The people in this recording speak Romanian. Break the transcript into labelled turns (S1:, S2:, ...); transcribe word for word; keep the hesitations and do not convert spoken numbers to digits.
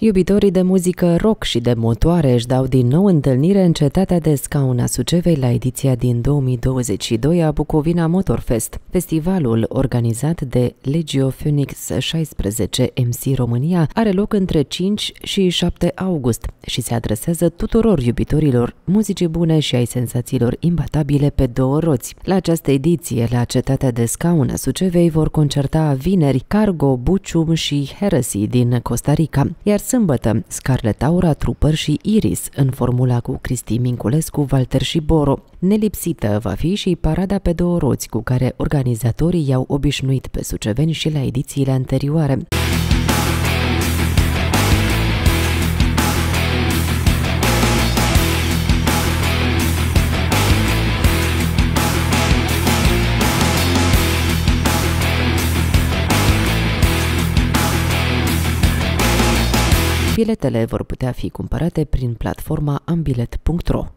S1: Iubitorii de muzică rock și de motoare își dau din nou întâlnire în cetatea de scaun a Sucevei la ediția din două mii douăzeci și doi a Bucovina Motorfest. Festivalul, organizat de Legio Phoenix șaisprezece M C România, are loc între cinci și șapte august și se adresează tuturor iubitorilor muzicii bune și ai senzațiilor imbatabile pe două roți. La această ediție, la cetatea de scaun a Sucevei, vor concerta vineri Cargo, Bucium și Heresy din Costa Rica, iar sâmbătă Scarlet Aura, Trooper și Iris în formula cu Cristi Minculescu, Walter și Boro. Nelipsită va fi și parada pe două roți cu care organizatorii i-au obișnuit pe suceveni și la edițiile anterioare. Biletele vor putea fi cumpărate prin platforma ambilet punct ro.